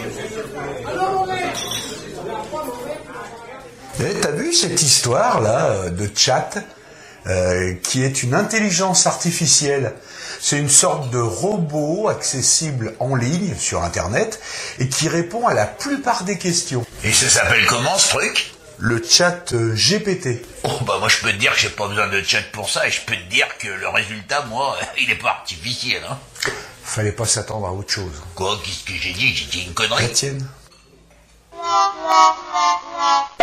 T'as vu cette histoire là de chat qui est une intelligence artificielle? C'est une sorte de robot accessible en ligne sur Internet et qui répond à la plupart des questions. Et ça s'appelle comment ce truc? Le chat GPT. Oh bah moi je peux te dire que j'ai pas besoin de chat pour ça et je peux te dire que le résultat, moi, il est pas artificiel, hein. Fallait pas s'attendre à autre chose. Quoi? Qu'est-ce que j'ai dit? J'ai dit une connerie? La tienne.